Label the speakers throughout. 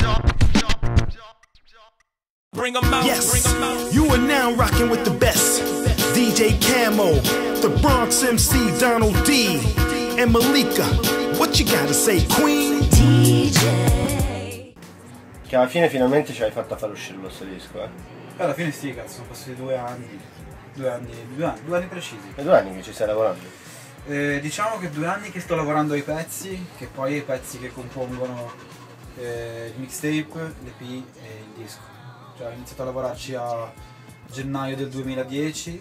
Speaker 1: Yes, you are now rocking with the best. DJ Camo, the Bronx MC Donald D, and Malika. What you gotta say, Queen? DJ.
Speaker 2: Che alla fine finalmente ci hai fatto a far uscire lo sto disco, eh?
Speaker 3: Alla fine sì, cazzo, sono passati 2 anni. 2 anni precisi.
Speaker 2: È 2 anni che ci stai lavorando?
Speaker 3: Diciamo che 2 anni che sto lavorando ai pezzi, che poi i pezzi che compongono il mixtape, l'EP e il disco. Cioè ho iniziato a lavorarci a gennaio del 2011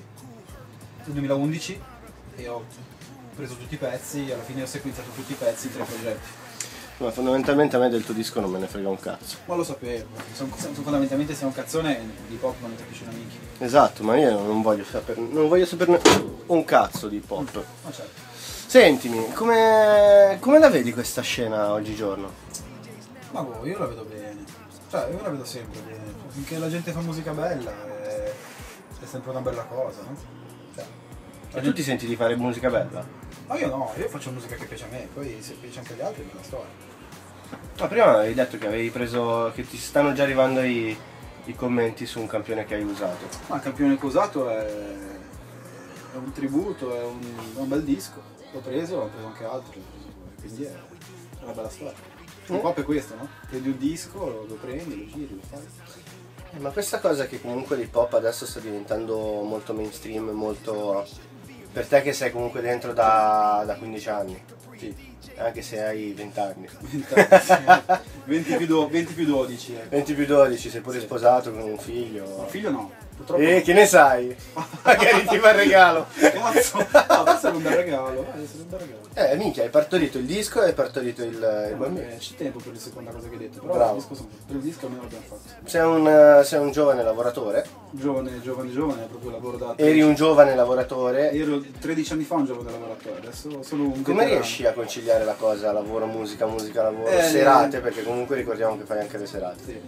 Speaker 3: e ho preso tutti i pezzi e alla fine ho sequenziato tutti i pezzi in 3 progetti.
Speaker 2: Ma fondamentalmente a me del tuo disco non me ne frega un cazzo.
Speaker 3: Ma lo sapevo, fondamentalmente sei un cazzone e di pop non mi capisce una minchia.
Speaker 2: Esatto, ma io non voglio saperne un cazzo di pop.
Speaker 3: Ma certo.
Speaker 2: Sentimi, come la vedi questa scena oggigiorno?
Speaker 3: Ma boh, io la vedo bene. Cioè, io la vedo sempre bene. Finché la gente fa musica bella è sempre una bella cosa, no? Cioè,
Speaker 2: E tu ti senti di fare musica bella?
Speaker 3: ma io no, io faccio musica che piace a me, poi se piace anche agli altri è una storia.
Speaker 2: Ma prima avevi detto che avevi preso, che ti stanno già arrivando i commenti su un campione che hai usato.
Speaker 3: Ma il campione che ho usato è un tributo, è un bel disco. L'ho preso anche altri, quindi è una bella storia. Il pop è questo, no? Prendi un disco, lo prendi, lo giri, lo fai.
Speaker 2: Ma questa cosa che comunque l'hip hop adesso sta diventando molto mainstream, molto... Per te che sei comunque dentro da 15 anni.
Speaker 3: Sì.
Speaker 2: Anche se hai 20 anni.
Speaker 3: 20 più 12.
Speaker 2: 20 più 12, sei pure sposato con un figlio.
Speaker 3: Un figlio no, purtroppo.
Speaker 2: Che ne sai? Magari ti fa il regalo.
Speaker 3: Cazzo, questo è un bel regalo.
Speaker 2: Minchia, hai partorito il disco e hai partorito il bambino.
Speaker 3: C'è tempo per la seconda cosa che hai detto, però
Speaker 2: bravo.
Speaker 3: Per il disco almeno l'abbiamo fatto.
Speaker 2: Sei un giovane lavoratore.
Speaker 3: Giovane, è proprio lavoro da...
Speaker 2: Eri un giovane lavoratore.
Speaker 3: Ero 13 anni fa un giovane lavoratore, adesso sono un
Speaker 2: Come
Speaker 3: veterano.
Speaker 2: riesci a conciliare la cosa, lavoro, musica, lavoro, serate? Perché comunque ricordiamo che fai anche le serate.
Speaker 3: Sì,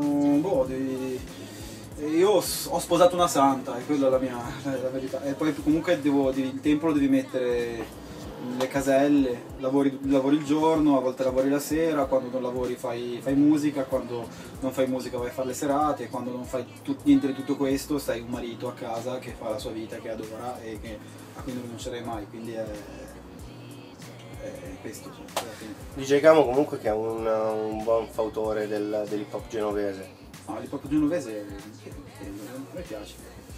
Speaker 3: io ho sposato una santa e quella è la verità. E poi comunque il tempo lo devi mettere le caselle, lavori il giorno, a volte lavori la sera, quando non lavori fai musica, quando non fai musica vai a fare le serate, quando non fai niente di tutto questo sei un marito a casa che fa la sua vita, che adora e a cui non rinuncerei mai, quindi è questo.
Speaker 2: DJ Camo comunque che è un buon fautore dell'hip hop genovese.
Speaker 3: No, l'hip hop genovese a me piace.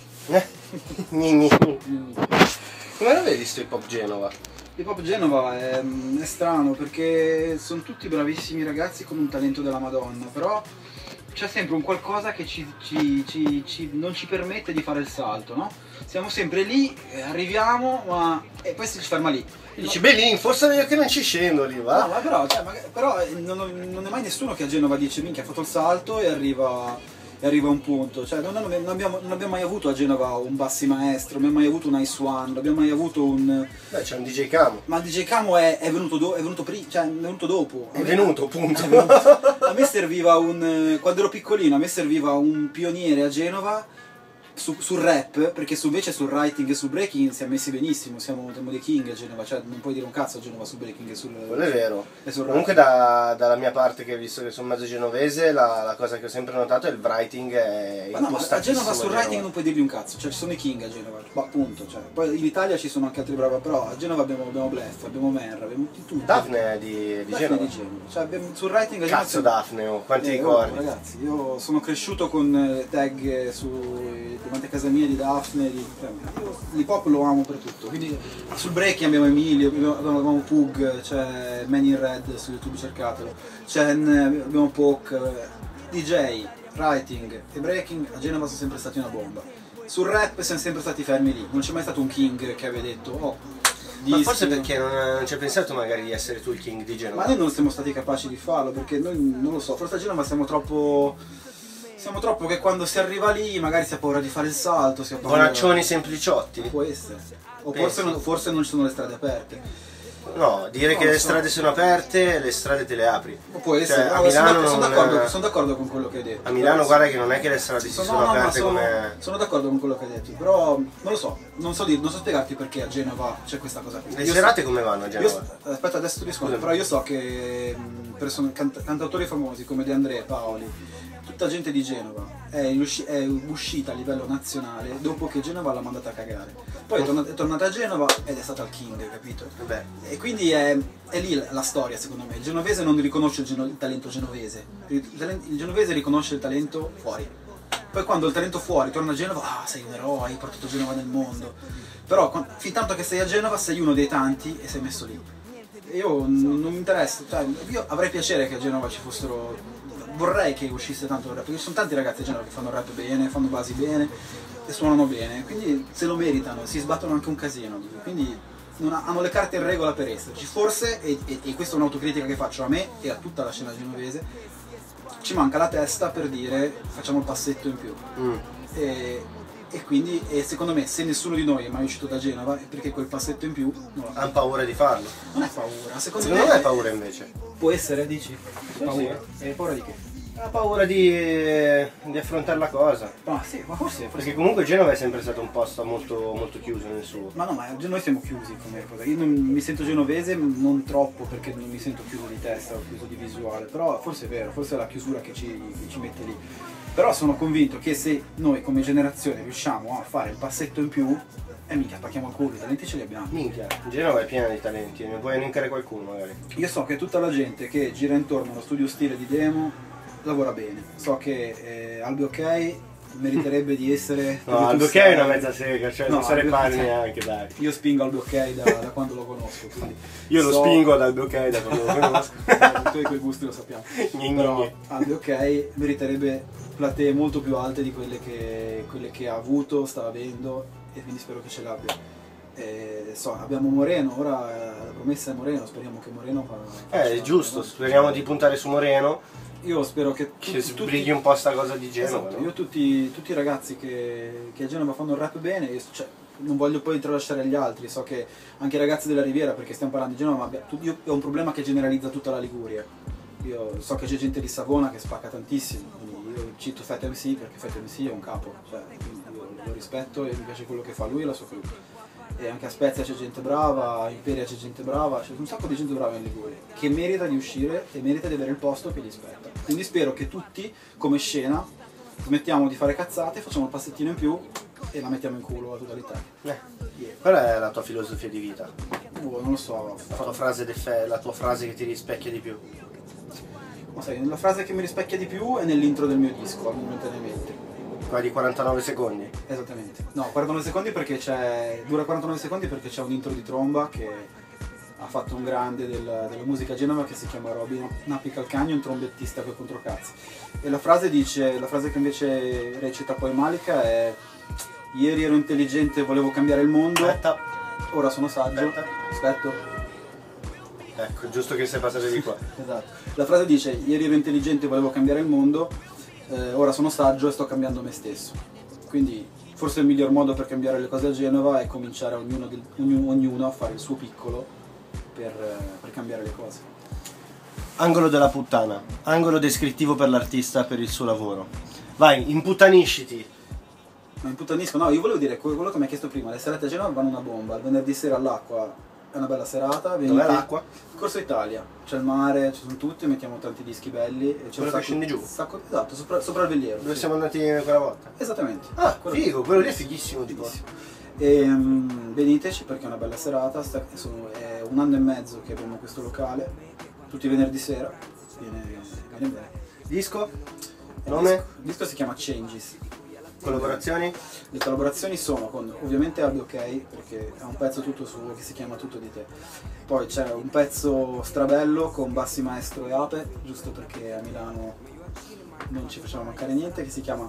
Speaker 2: Come lo vedi sto hip hop Genova?
Speaker 3: L'hip hop Genova è strano perché sono tutti bravissimi ragazzi con un talento della Madonna, però c'è sempre un qualcosa che non ci permette di fare il salto, no? Siamo sempre lì, arriviamo, e poi si ferma lì.
Speaker 2: Dici, beh lì, forse meglio che non ci scendo lì, va?
Speaker 3: No, ma però non è mai nessuno che a Genova dice minchia ha fatto il salto e arriva a un punto, cioè non abbiamo mai avuto a Genova un bassi maestro, non abbiamo mai avuto un Ice One, non abbiamo mai avuto un...
Speaker 2: Beh, c'è un DJ Camo.
Speaker 3: Ma il DJ Camo è venuto dopo.
Speaker 2: È venuto, punto.
Speaker 3: A me serviva quando ero piccolino, a me serviva un pioniere a Genova sul rap, perché invece sul writing e sul breaking siamo messi benissimo, siamo dei king a Genova, cioè non puoi dire un cazzo a Genova sul breaking e sul...
Speaker 2: Quello è vero.
Speaker 3: E sul
Speaker 2: comunque dalla mia parte, che visto che sono mezzo genovese, la cosa che ho sempre notato è il writing è
Speaker 3: ma no, ma a Genova sul writing
Speaker 2: Genova.
Speaker 3: non puoi dirgli un cazzo, cioè ci sono i king a Genova, ma appunto, cioè, poi in Italia ci sono anche altri bravi, però a Genova abbiamo Bluff, abbiamo Merra, abbiamo tutto.
Speaker 2: Daphne è di Genova.
Speaker 3: Cioè, sul writing a Genova...
Speaker 2: Cazzo Daphne, quanti ricordi?
Speaker 3: Ragazzi, io sono cresciuto con tag davanti a casa mia di Daphne, l'hip hop lo amo per tutto, quindi sul breaking abbiamo Emilio, abbiamo Pug, c'è Man in Red su YouTube, cercatelo, abbiamo Poc, DJ, writing e breaking a Genova sono sempre stati una bomba. Sul rap siamo sempre stati fermi lì, non c'è mai stato un king che aveva detto oh,
Speaker 2: ma forse perché non ci hai pensato magari di essere tu il king di Genova?
Speaker 3: Ma noi non siamo stati capaci di farlo, perché noi non lo so, forse a Genova siamo troppo che quando si arriva lì magari si ha paura di fare il salto, si ha paura...
Speaker 2: Bonaccioni sempliciotti?
Speaker 3: Può essere. O
Speaker 2: Pensi?
Speaker 3: forse non ci sono le strade aperte.
Speaker 2: No, dire che le strade sono aperte, le strade te le apri.
Speaker 3: Può essere,
Speaker 2: a Milano
Speaker 3: sono d'accordo con quello che hai detto.
Speaker 2: A Milano guarda che non è che le strade si sono aperte come...
Speaker 3: Sono d'accordo con quello che hai detto, però non lo so, non so spiegarti perché a Genova c'è questa cosa qui.
Speaker 2: Le serate come vanno a Genova?
Speaker 3: Aspetta, adesso ti rispondo, però io so che cantautori famosi come De André, Paoli, tutta gente di Genova è uscita a livello nazionale dopo che Genova l'ha mandata a cagare. Poi è tornata a Genova ed è stata al King, capito?
Speaker 2: Beh.
Speaker 3: E quindi è lì la storia, secondo me. Il genovese non riconosce il talento genovese, il genovese riconosce il talento fuori. Poi quando il talento fuori torna a Genova, sei un eroe, hai portato Genova nel mondo. Però fin tanto che sei a Genova sei uno dei tanti e sei messo lì. Io non mi interessa, cioè, io avrei piacere che a Genova ci fossero, vorrei che uscisse tanto il rap, perché ci sono tanti ragazzi a Genova che fanno rap bene, fanno basi bene e suonano bene, quindi se lo meritano, si sbattono anche un casino, quindi hanno le carte in regola per esserci. Forse, e questa è un'autocritica che faccio a me e a tutta la scena genovese, ci manca la testa per dire facciamo il passetto in più. E quindi secondo me se nessuno di noi è mai uscito da Genova è perché quel passetto in più
Speaker 2: hanno paura di farlo.
Speaker 3: Non è paura, secondo
Speaker 2: me è paura invece.
Speaker 3: Può essere, dici?
Speaker 2: Sì,
Speaker 3: paura.
Speaker 2: Sì.
Speaker 3: E paura di che?
Speaker 2: Ha paura di affrontare la cosa.
Speaker 3: Ma sì, ma forse.
Speaker 2: Perché comunque Genova è sempre stato un posto molto, molto chiuso nel suo.
Speaker 3: Ma no, ma noi siamo chiusi come cosa. Io non mi sento genovese, non troppo perché non mi sento chiuso di testa o chiuso di visuale. Però forse è vero, forse è la chiusura che ci mette lì. Però sono convinto che se noi come generazione riusciamo a fare il passetto in più, minchia, spacchiamo il culo, i talenti ce li abbiamo.
Speaker 2: Minchia, Genova è piena di talenti, ne puoi elencare qualcuno magari.
Speaker 3: Io so che tutta la gente che gira intorno allo studio stile di Demo lavora bene. So che Albi OK meriterebbe di essere...
Speaker 2: No, Albi OK è una mezza sega, cioè no, non se ne parli neanche, dai.
Speaker 3: Io spingo Albi OK da quando lo conosco, quindi
Speaker 2: io lo spingo ad Albi OK da quando lo conosco.
Speaker 3: Tu hai quei gusti, lo sappiamo. Però Albi OK meriterebbe platee molto più alte di quelle che ha avuto, sta avendo, e quindi spero che ce l'abbia. Abbiamo Moreno, ora la promessa è Moreno, speriamo che Moreno
Speaker 2: è giusto, speriamo di puntare su Moreno.
Speaker 3: Io spero che
Speaker 2: sbrighi un po' sta cosa di Genova.
Speaker 3: Esatto, no? Io tutti i ragazzi che a Genova fanno il rap bene, cioè, non voglio poi tralasciare gli altri, so che anche i ragazzi della Riviera, perché stiamo parlando di Genova, ma io ho un problema che generalizza tutta la Liguria. Io so che c'è gente di Savona che spacca tantissimo, quindi io cito Fat MC perché Fat MC è un capo, cioè, io lo rispetto e mi piace quello che fa lui e la sua crew. E anche a Spezia c'è gente brava, a Imperia c'è gente brava, c'è un sacco di gente brava in Liguria che merita di uscire e merita di avere il posto che gli spetta. Quindi spero che tutti, come scena, smettiamo di fare cazzate, facciamo il passettino in più e la mettiamo in culo a tutta l'Italia.
Speaker 2: Qual è la tua filosofia di vita?
Speaker 3: Non lo so.
Speaker 2: La tua frase che ti rispecchia di più?
Speaker 3: Ma sai, la frase che mi rispecchia di più è nell'intro del mio disco, momentaneamente.
Speaker 2: Quella di 49 secondi?
Speaker 3: Esattamente. No, 49 secondi perché dura 49 secondi perché c'è un intro di tromba che ha fatto un grande della musica a Genova che si chiama Robin Nappi Calcagno, un trombettista per controcazzi. E la frase che invece recita poi Malika è: ieri ero intelligente e volevo cambiare il mondo, ora sono saggio, aspetto.
Speaker 2: Ecco, giusto che sei passato di qua.
Speaker 3: Esatto. La frase dice: ieri ero intelligente e volevo cambiare il mondo, ora sono saggio e sto cambiando me stesso. Quindi forse il miglior modo per cambiare le cose a Genova è cominciare ognuno a fare il suo piccolo per cambiare le cose.
Speaker 2: Angolo della puttana, angolo descrittivo per l'artista per il suo lavoro. Vai, imputtanisciti.
Speaker 3: Ma imputtanisco? No, io volevo dire quello che mi hai chiesto prima, le serate a Genova vanno una bomba, il venerdì sera all'Acqua è una bella serata.
Speaker 2: Dov'è l'Acqua?
Speaker 3: Corso Italia, c'è il mare, ci sono tutti, mettiamo tanti dischi belli. E c'è
Speaker 2: quello che scendi giù?
Speaker 3: Esatto, sopra il veliero.
Speaker 2: Dove siamo andati quella volta?
Speaker 3: Esattamente.
Speaker 2: Ah, figo, quello lì è fighissimo tipo.
Speaker 3: E veniteci perché è una bella serata, è 1 anno e mezzo che abbiamo questo locale, tutti i venerdì sera, viene bene.
Speaker 2: Disco? Nome?
Speaker 3: Il disco si chiama Changes.
Speaker 2: Collaborazioni?
Speaker 3: Le collaborazioni sono con ovviamente Albi OK, perché è un pezzo tutto suo che si chiama Tutto di te. Poi c'è un pezzo strabello con Bassi Maestro e Ape, giusto perché a Milano non ci faceva mancare niente, che si chiama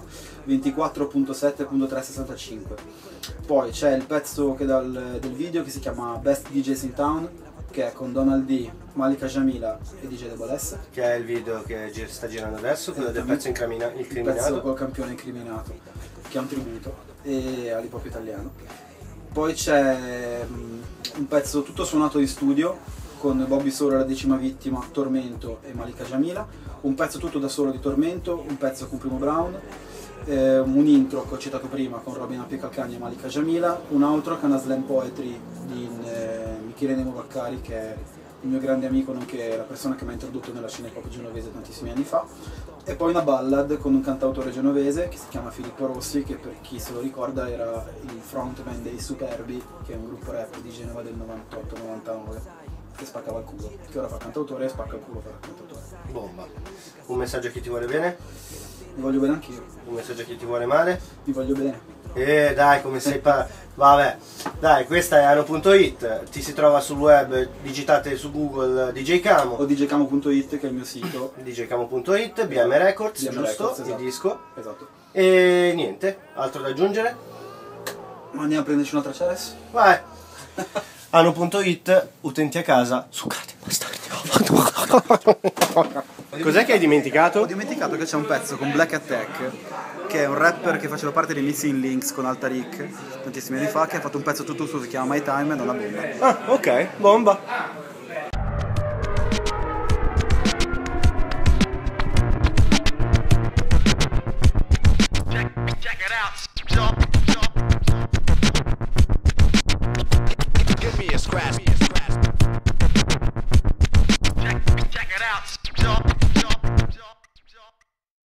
Speaker 3: 24.7.365. Poi c'è il pezzo che del video che si chiama Best DJs in Town, che è con Donald D, Malika Jamila e DJ Double S.
Speaker 2: Che è il video che sta girando adesso, quello del pezzo incriminato.
Speaker 3: Il pezzo col campione incriminato, che è un tributo e all'hip hop italiano. Poi c'è un pezzo tutto suonato in studio con Bobby Solo, La Decima Vittima, Tormento e Malika Jamila, un pezzo tutto da solo di Tormento, un pezzo con Primo Brown, un intro che ho citato prima con Robin Apicalcagni e Malika Jamila, un outro che è una slam poetry di Michele Nemo Vaccari, che è il mio grande amico nonché la persona che mi ha introdotto nella scena hip hop genovese tantissimi anni fa, e poi una ballad con un cantautore genovese che si chiama Filippo Rossi, che per chi se lo ricorda era il frontman dei Superbi, che è un gruppo rap di Genova del 98-99 che spaccava il culo, che ora fa cantautore e spacca il culo per cantautore.
Speaker 2: Bomba. Un messaggio a chi ti vuole bene?
Speaker 3: Mi voglio bene anch'io.
Speaker 2: Un messaggio a chi ti vuole male?
Speaker 3: Mi voglio bene.
Speaker 2: Dai, come sei vabbè, dai, questa è Ano.it, ti si trova sul web, digitate su Google DJ Camo.
Speaker 3: O djcamo.it, che è il mio sito.
Speaker 2: djcamo.it, BM Records,
Speaker 3: BM
Speaker 2: giusto?
Speaker 3: Records,
Speaker 2: Il
Speaker 3: esatto.
Speaker 2: disco.
Speaker 3: Esatto.
Speaker 2: E niente, altro da aggiungere?
Speaker 3: Ma andiamo a prenderci un'altra Ceres?
Speaker 2: Vai! Ano.it, utenti a casa, succate bastardi. Cos'è che hai dimenticato?
Speaker 3: Ho dimenticato che c'è un pezzo con Black Attack, che è un rapper che faceva parte dei Missing Links con Altaric tantissimi anni fa, che ha fatto un pezzo tutto suo che si chiama My Time ed è una bomba.
Speaker 2: Ah, ok, bomba.